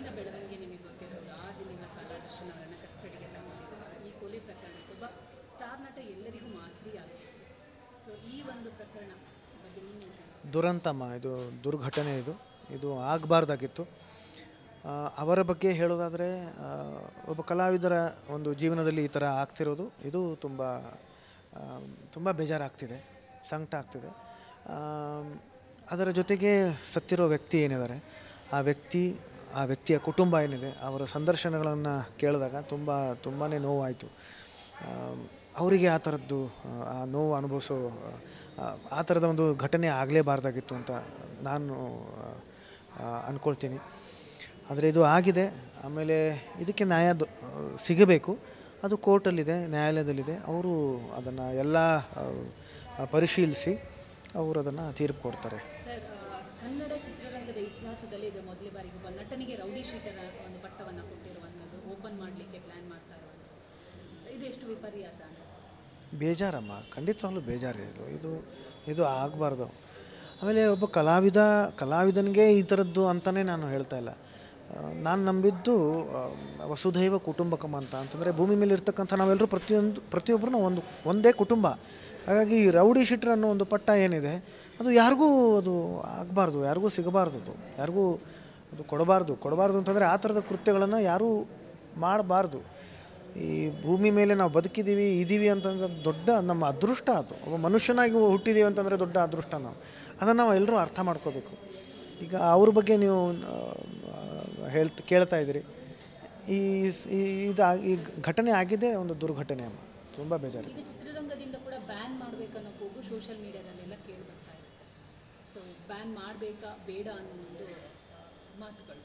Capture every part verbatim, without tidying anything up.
ಈಗಿನ ಬೆಳವಣಿಗೆ ನಿಮಗೆ ಗೊತ್ತಿರೋದು ಆ ದಿನದ ಕಾಲ ದರ್ಶನ್ ಅವರನ್ನು ಕಸ್ಟಡಿಗೆ ತಗೊಂಡಿದ್ದಾರೆ. ಈ ಕೊಲೆ ಪ್ರಕರಣಕ್ಕೆ ಒಬ್ಬ ಸ್ಟಾರ್ ನಟ ಎಲ್ಲರಿಗೂ ಮಾದರಿಯಾಗಿದೆ. ಸೊ ಈ ಒಂದು ಪ್ರಕರಣ ಬಗ್ಗೆ ನೀವು ದುರಂತಮ್ಮ, ಇದು ದುರ್ಘಟನೆ, ಇದು ಇದು ಆಗಬಾರ್ದಾಗಿತ್ತು. ಅವರ ಬಗ್ಗೆ ಹೇಳೋದಾದರೆ, ಒಬ್ಬ ಕಲಾವಿದರ ಒಂದು ಜೀವನದಲ್ಲಿ ಈ ಥರ ಆಗ್ತಿರೋದು ಇದು ತುಂಬ ತುಂಬ ಬೇಜಾರಾಗ್ತಿದೆ, ಸಂಕಟ ಆಗ್ತಿದೆ. ಅದರ ಜೊತೆಗೆ ಸತ್ತಿರೋ ವ್ಯಕ್ತಿ ಏನಿದ್ದಾರೆ, ಆ ವ್ಯಕ್ತಿ ಆ ವ್ಯಕ್ತಿಯ ಕುಟುಂಬ ಏನಿದೆ, ಅವರ ಸಂದರ್ಶನಗಳನ್ನು ಕೇಳಿದಾಗ ತುಂಬ ತುಂಬಾ ನೋವಾಯಿತು. ಅವರಿಗೆ ಆ ಥರದ್ದು ಆ ನೋವು ಅನುಭವಿಸೋ ಆ ಥರದ ಒಂದು ಘಟನೆ ಆಗಲೇಬಾರ್ದಾಗಿತ್ತು ಅಂತ ನಾನು ಅಂದ್ಕೊಳ್ತೀನಿ. ಆದರೆ ಇದು ಆಗಿದೆ. ಆಮೇಲೆ ಇದಕ್ಕೆ ನ್ಯಾಯ ಸಿಗಬೇಕು. ಅದು ಕೋರ್ಟಲ್ಲಿದೆ, ನ್ಯಾಯಾಲಯದಲ್ಲಿದೆ. ಅವರು ಅದನ್ನು ಎಲ್ಲ ಪರಿಶೀಲಿಸಿ ಅವರು ಅದನ್ನು ತೀರ್ಪು ಕೊಡ್ತಾರೆ. ಸರ್, ಕನ್ನಡ ಚಿತ್ರರಂಗದ ಇತಿಹಾಸದಲ್ಲಿ ಇದು ಮೊದಲ ಬಾರಿಗೆ ಒಬ್ಬ ನಟನಿಗೆ ರೌಡಿ ಶೀಟರ್ ಒಂದು ಪಟ್ಟವನ್ನು ಕೊಟ್ಟಿರುವಂಥದ್ದು, ಓಪನ್ ಮಾಡಲಿಕ್ಕೆ ಪ್ಲ್ಯಾನ್ ಮಾಡ್ತಾ ಇರುವಂಥದ್ದು, ಇದು ಎಷ್ಟು ವಿಪರ್ಯಾಸ ಅಂತ ಸರ್? ಬೇಜಾರಮ್ಮ, ಖಂಡಿತವಾಗ್ಲೂ ಬೇಜಾರು. ಇದು ಇದು ಇದು ಆಗಬಾರ್ದು. ಆಮೇಲೆ ಒಬ್ಬ ಕಲಾವಿದ ಕಲಾವಿದನಿಗೆ ಈ ಥರದ್ದು ಅಂತಲೇ ನಾನು ಹೇಳ್ತಾ ಇಲ್ಲ. ನಾನು ನಂಬಿದ್ದು ವಸುಧೈವ ಕುಟುಂಬಕಂ ಅಂತ. ಅಂತಂದರೆ ಭೂಮಿ ಮೇಲೆ ಇರ್ತಕ್ಕಂಥ ನಾವೆಲ್ಲರೂ ಪ್ರತಿಯೊಂದು ಪ್ರತಿಯೊಬ್ಬರೂ ಒಂದು ಒಂದೇ ಕುಟುಂಬ. ಹಾಗಾಗಿ ರೌಡಿ ಶೀಟರ್ ಅನ್ನೋ ಒಂದು ಪಟ್ಟ ಏನಿದೆ, ಅದು ಯಾರಿಗೂ ಅದು ಆಗಬಾರ್ದು, ಯಾರಿಗೂ ಸಿಗಬಾರ್ದು, ಅದು ಯಾರಿಗೂ ಅದು ಕೊಡಬಾರ್ದು ಕೊಡಬಾರ್ದು ಅಂತಂದರೆ ಆ ಥರದ ಕೃತ್ಯಗಳನ್ನು ಯಾರೂ ಮಾಡಬಾರ್ದು. ಈ ಭೂಮಿ ಮೇಲೆ ನಾವು ಬದುಕಿದ್ದೀವಿ ಇದ್ದೀವಿ ಅಂತಂದ್ರೆ ದೊಡ್ಡ ನಮ್ಮ ಅದೃಷ್ಟ. ಅದು ಒಬ್ಬ ಮನುಷ್ಯನಾಗಿ ಹುಟ್ಟಿದ್ದೀವಿ ಅಂತಂದರೆ ದೊಡ್ಡ ಅದೃಷ್ಟ. ನಾವು ಅದನ್ನು ನಾವು ಎಲ್ಲರೂ ಅರ್ಥ ಮಾಡ್ಕೋಬೇಕು. ಈಗ ಅವ್ರ ಬಗ್ಗೆ ನೀವು ಹೇಳ್ತಾ ಕೇಳ್ತಾ ಇದ್ದೀರಿ. ಈ ಇದು ಈ ಘಟನೆ ಆಗಿದೆ ಒಂದು ದುರ್ಘಟನೆ ಅಮ್ಮ, ತುಂಬ ಬೇಜಾರು. ಈಗ ಚಿತ್ರರಂಗದಿಂದ ಕೂಡ ಬ್ಯಾನ್ ಮಾಡಬೇಕನ್ನೋ ಕೂಗು ಸೋಷಿಯಲ್ ಮೀಡಿಯಾದಲ್ಲೆಲ್ಲ ಕೇಳಿ ಬರ್ತಾ ಇದೆ ಸರ್. ಸೊ ಬ್ಯಾನ್ ಮಾಡಬೇಕಾ ಬೇಡ ಅನ್ನೋ ಒಂದು ಮಾತುಗಳು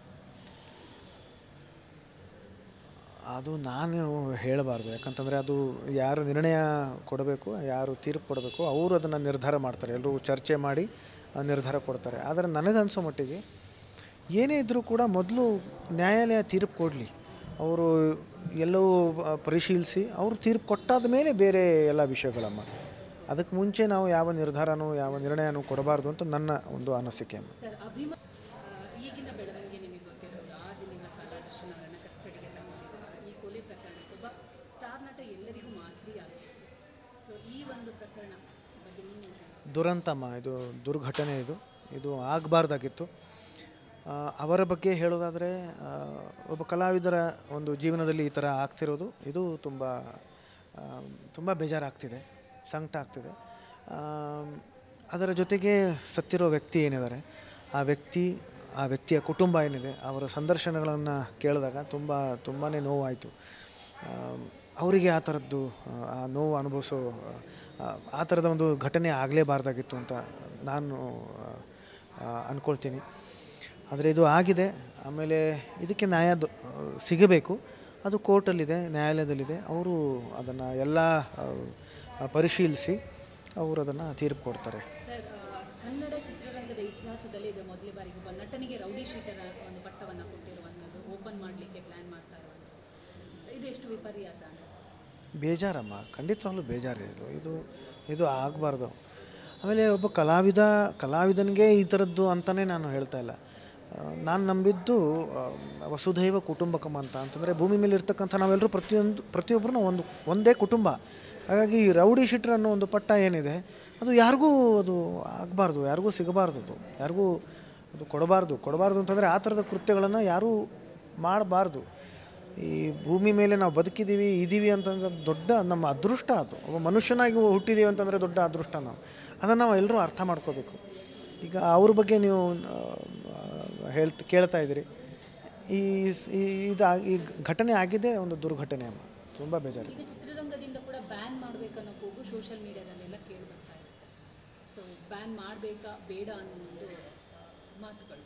ಅದು ನಾನು ಹೇಳಬಾರ್ದು. ಯಾಕಂತಂದರೆ ಅದು ಯಾರು ನಿರ್ಣಯ ಕೊಡಬೇಕು, ಯಾರು ತೀರ್ಪು ಕೊಡಬೇಕು, ಅವರು ಅದನ್ನು ನಿರ್ಧಾರ ಮಾಡ್ತಾರೆ. ಎಲ್ಲರೂ ಚರ್ಚೆ ಮಾಡಿ ನಿರ್ಧಾರ ಕೊಡ್ತಾರೆ. ಆದರೆ ನನಗನ್ಸೋ ಮಟ್ಟಿಗೆ ಏನೇ ಇದ್ದರೂ ಕೂಡ ಮೊದಲು ನ್ಯಾಯಾಲಯ ತೀರ್ಪು ಕೊಡಲಿ. ಅವರು ಎಲ್ಲವೂ ಪರಿಶೀಲಿಸಿ ಅವರು ತೀರ್ಪು ಕೊಟ್ಟಾದ ಮೇಲೆ ಬೇರೆ ಎಲ್ಲ ವಿಷಯಗಳಮ್ಮ. ಅದಕ್ಕೆ ಮುಂಚೆ ನಾವು ಯಾವ ನಿರ್ಧಾರನೂ ಯಾವ ನಿರ್ಣಯನೂ ಕೊಡಬಾರ್ದು ಅಂತ ನನ್ನ ಒಂದು ಅನಿಸಿಕೆ. ಸರ್, ಅಭಿಮ ಈಗಿನ ಬೆಳವಣಿಗೆ ನಿಮಗೆ ಗೊತ್ತಿರೋದು ಆ ದಿನದ ಕಾಲ ದರ್ಶನ್ ಅವರನ್ನು ಕಸ್ಟಡಿಗೆ ತಗೊಂಡಿದ್ದಾರೆ. ಈ ಕೊಲೆ ಪ್ರಕರಣಕ್ಕೆ ಒಬ್ಬ ಸ್ಟಾರ್ ನಟ ಎಲ್ಲರಿಗೂ ಮಾದರಿಯಾಗಿದೆ. ಸೊ ಈ ಒಂದು ಪ್ರಕರಣ ಬಗ್ಗೆ ನೀವು ದುರಂತಮ್ಮ, ಇದು ದುರ್ಘಟನೆ, ಇದು ಇದು ಆಗಬಾರ್ದಾಗಿತ್ತು. ಅವರ ಬಗ್ಗೆ ಹೇಳೋದಾದರೆ, ಒಬ್ಬ ಕಲಾವಿದರ ಒಂದು ಜೀವನದಲ್ಲಿ ಈ ಥರ ಆಗ್ತಿರೋದು ಇದು ತುಂಬ ತುಂಬ ಬೇಜಾರಾಗ್ತಿದೆ, ಸಂಕಟ ಆಗ್ತಿದೆ. ಅದರ ಜೊತೆಗೆ ಸತ್ತಿರೋ ವ್ಯಕ್ತಿ ಏನಿದ್ದಾರೆ, ಆ ವ್ಯಕ್ತಿ ಆ ವ್ಯಕ್ತಿಯ ಕುಟುಂಬ ಏನಿದೆ, ಅವರ ಸಂದರ್ಶನಗಳನ್ನು ಕೇಳಿದಾಗ ತುಂಬ ತುಂಬಾ ನೋವಾಯಿತು. ಅವರಿಗೆ ಆ ಥರದ್ದು ಆ ನೋವು ಅನುಭವಿಸೋ ಆ ಥರದ ಒಂದು ಘಟನೆ ಆಗಲೇಬಾರ್ದಾಗಿತ್ತು ಅಂತ ನಾನು ಅಂದ್ಕೊಳ್ತೀನಿ. ಆದರೆ ಇದು ಆಗಿದೆ. ಆಮೇಲೆ ಇದಕ್ಕೆ ನ್ಯಾಯ ಸಿಗಬೇಕು. ಅದು ಕೋರ್ಟಲ್ಲಿದೆ, ನ್ಯಾಯಾಲಯದಲ್ಲಿದೆ. ಅವರು ಅದನ್ನು ಎಲ್ಲ ಪರಿಶೀಲಿಸಿ ಅವರು ಅದನ್ನು ತೀರ್ಪು ಕೊಡ್ತಾರೆ. ಸರ್, ಕನ್ನಡ ಚಿತ್ರರಂಗದ ಇತಿಹಾಸದಲ್ಲಿ ಇದು ಮೊದಲ ಬಾರಿಗೆ ಒಬ್ಬ ನಟನಿಗೆ ರೌಡಿ ಶೀಟರ್ ಒಂದು ಪಟ್ಟವನ್ನು ಕೊಟ್ಟಿರುವಂಥದ್ದು, ಓಪನ್ ಮಾಡಲಿಕ್ಕೆ ಪ್ಲ್ಯಾನ್ ಮಾಡ್ತಾ ಇರುವಂಥದ್ದು, ಇದು ಎಷ್ಟು ವಿಪರ್ಯಾಸ ಅಂತ ಸರ್? ಬೇಜಾರಮ್ಮ, ಖಂಡಿತವಾಗ್ಲೂ ಬೇಜಾರು. ಇದು ಇದು ಇದು ಆಗಬಾರ್ದು. ಆಮೇಲೆ ಒಬ್ಬ ಕಲಾವಿದ ಕಲಾವಿದನಿಗೆ ಈ ಥರದ್ದು ಅಂತಲೇ ನಾನು ಹೇಳ್ತಾ ಇಲ್ಲ. ನಾನು ನಂಬಿದ್ದು ವಸುಧೈವ ಕುಟುಂಬಕಂ ಅಂತ. ಅಂತಂದರೆ ಭೂಮಿ ಮೇಲೆ ಇರ್ತಕ್ಕಂಥ ನಾವೆಲ್ಲರೂ ಪ್ರತಿಯೊಂದು ಪ್ರತಿಯೊಬ್ಬರೂ ಒಂದು ಒಂದೇ ಕುಟುಂಬ. ಹಾಗಾಗಿ ರೌಡಿ ಶೀಟರ್ ಅನ್ನೋ ಒಂದು ಪಟ್ಟ ಏನಿದೆ, ಅದು ಯಾರಿಗೂ ಅದು ಆಗಬಾರ್ದು, ಯಾರಿಗೂ ಸಿಗಬಾರ್ದು, ಅದು ಯಾರಿಗೂ ಅದು ಕೊಡಬಾರ್ದು ಕೊಡಬಾರ್ದು ಅಂತಂದರೆ ಆ ಥರದ ಕೃತ್ಯಗಳನ್ನು ಯಾರೂ ಮಾಡಬಾರ್ದು. ಈ ಭೂಮಿ ಮೇಲೆ ನಾವು ಬದುಕಿದ್ದೀವಿ ಇದ್ದೀವಿ ಅಂತಂದ್ರೆ ದೊಡ್ಡ ನಮ್ಮ ಅದೃಷ್ಟ. ಅದು ಒಬ್ಬ ಮನುಷ್ಯನಾಗಿ ಹುಟ್ಟಿದ್ದೀವಿ ಅಂತಂದರೆ ದೊಡ್ಡ ಅದೃಷ್ಟ. ನಾವು ಅದನ್ನು ನಾವು ಎಲ್ಲರೂ ಅರ್ಥ ಮಾಡ್ಕೋಬೇಕು. ಈಗ ಅವ್ರ ಬಗ್ಗೆ ನೀವು ಹೇಳ್ತಾ ಕೇಳ್ತಾ ಇದ್ದೀರಿ. ಈ ಇದು ಈ ಘಟನೆ ಆಗಿದೆ ಒಂದು ದುರ್ಘಟನೆ ಅಮ್ಮ, ತುಂಬ ಬೇಜಾರು. ಈಗ ಚಿತ್ರರಂಗದಿಂದ ಕೂಡ ಬ್ಯಾನ್ ಮಾಡಬೇಕನ್ನೋ ಕೂಗು ಸೋಷಿಯಲ್ ಮೀಡಿಯಾದಲ್ಲೆಲ್ಲ ಕೇಳಿ ಬರ್ತಾ ಇದೆ ಸರ್. ಸೊ ಬ್ಯಾನ್ ಮಾಡಬೇಕಾ ಬೇಡ ಅನ್ನೋ ಒಂದು ಮಾತುಗಳು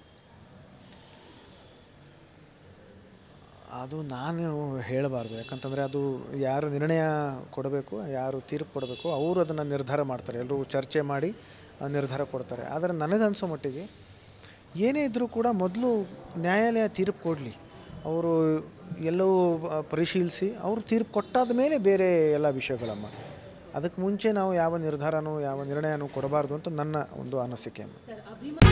ಅದು ನಾನು ಹೇಳಬಾರ್ದು. ಯಾಕಂತಂದರೆ ಅದು ಯಾರು ನಿರ್ಣಯ ಕೊಡಬೇಕು, ಯಾರು ತೀರ್ಪು ಕೊಡಬೇಕು, ಅವರು ಅದನ್ನು ನಿರ್ಧಾರ ಮಾಡ್ತಾರೆ. ಎಲ್ಲರೂ ಚರ್ಚೆ ಮಾಡಿ ನಿರ್ಧಾರ ಕೊಡ್ತಾರೆ. ಆದರೆ ನನಗನ್ಸೋ ಮಟ್ಟಿಗೆ ಏನೇ ಇದ್ದರೂ ಕೂಡ ಮೊದಲು ನ್ಯಾಯಾಲಯ ತೀರ್ಪು ಕೊಡಲಿ. ಅವರು ಎಲ್ಲವೂ ಪರಿಶೀಲಿಸಿ ಅವರು ತೀರ್ಪು ಕೊಟ್ಟಾದ ಮೇಲೆ ಬೇರೆ ಎಲ್ಲ ವಿಷಯಗಳಮ್ಮ. ಅದಕ್ಕೆ ಮುಂಚೆ ನಾವು ಯಾವ ನಿರ್ಧಾರನೂ ಯಾವ ನಿರ್ಣಯನೂ ಕೊಡಬಾರ್ದು ಅಂತ ನನ್ನ ಒಂದು ಅನಿಸಿಕೆ. ಸರ್, ಅಭಿಮ